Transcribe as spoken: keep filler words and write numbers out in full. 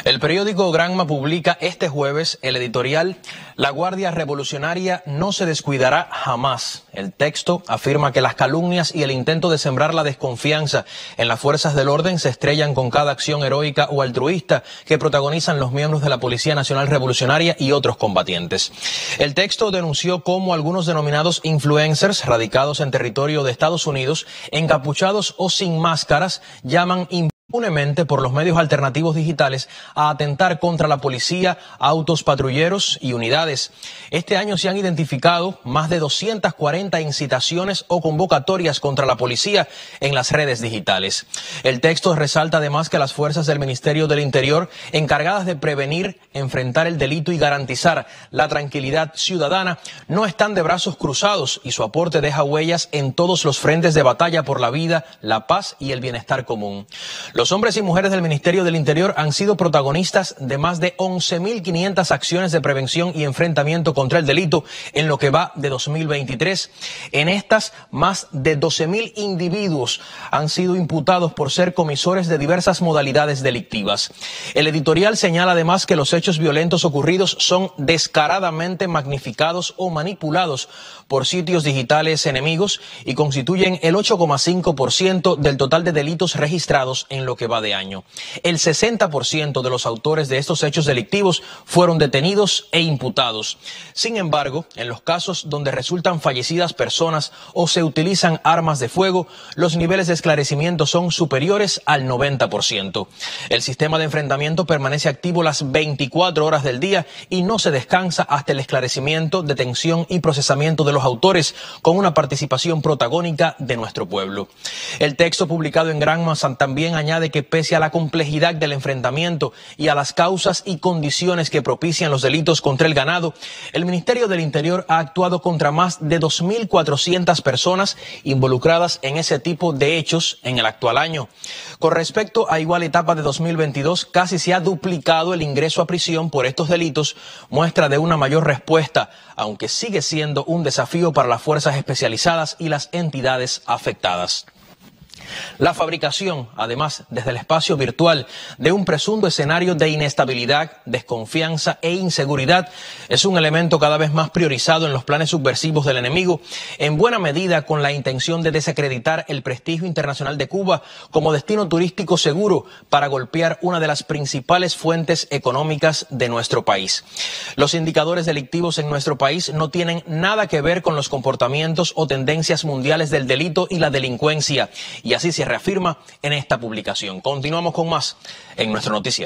El periódico Granma publica este jueves el editorial "La Guardia Revolucionaria no se descuidará jamás". El texto afirma que las calumnias y el intento de sembrar la desconfianza en las fuerzas del orden se estrellan con cada acción heroica o altruista que protagonizan los miembros de la Policía Nacional Revolucionaria y otros combatientes. El texto denunció cómo algunos denominados influencers radicados en territorio de Estados Unidos, encapuchados o sin máscaras, llaman impunemente por los medios alternativos digitales a atentar contra la policía, autos patrulleros y unidades. Este año se han identificado más de doscientas cuarenta incitaciones o convocatorias contra la policía en las redes digitales. El texto resalta además que las fuerzas del Ministerio del Interior, encargadas de prevenir, enfrentar el delito y garantizar la tranquilidad ciudadana, no están de brazos cruzados y su aporte deja huellas en todos los frentes de batalla por la vida, la paz y el bienestar común. Los hombres y mujeres del Ministerio del Interior han sido protagonistas de más de once mil quinientas acciones de prevención y enfrentamiento contra el delito en lo que va de dos mil veintitrés. En estas, más de doce mil individuos han sido imputados por ser comisores de diversas modalidades delictivas. El editorial señala además que los hechos violentos ocurridos son descaradamente magnificados o manipulados por sitios digitales enemigos y constituyen el ocho coma cinco por ciento del total de delitos registrados en lo que va de año. El sesenta por ciento de los autores de estos hechos delictivos fueron detenidos e imputados. Sin embargo, en los casos donde resultan fallecidas personas o se utilizan armas de fuego, los niveles de esclarecimiento son superiores al noventa por ciento. El sistema de enfrentamiento permanece activo las veinticuatro horas del día y no se descansa hasta el esclarecimiento, detención y procesamiento de los autores, con una participación protagónica de nuestro pueblo. El texto publicado en Granma también añade que pese a la complejidad del enfrentamiento y a las causas y condiciones que propician los delitos contra el ganado, el Ministerio del Interior ha actuado contra más de dos mil cuatrocientas personas involucradas en ese tipo de hechos en el actual año. Con respecto a igual etapa de dos mil veintidós, casi se ha duplicado el ingreso a prisión por estos delitos, muestra de una mayor respuesta, aunque sigue siendo un desafío para las fuerzas especializadas y las entidades afectadas. La fabricación, además, desde el espacio virtual, de un presunto escenario de inestabilidad, desconfianza e inseguridad es un elemento cada vez más priorizado en los planes subversivos del enemigo, en buena medida con la intención de desacreditar el prestigio internacional de Cuba como destino turístico seguro para golpear una de las principales fuentes económicas de nuestro país. Los indicadores delictivos en nuestro país no tienen nada que ver con los comportamientos o tendencias mundiales del delito y la delincuencia, y así se reafirma en esta publicación. Continuamos con más en nuestro noticiero.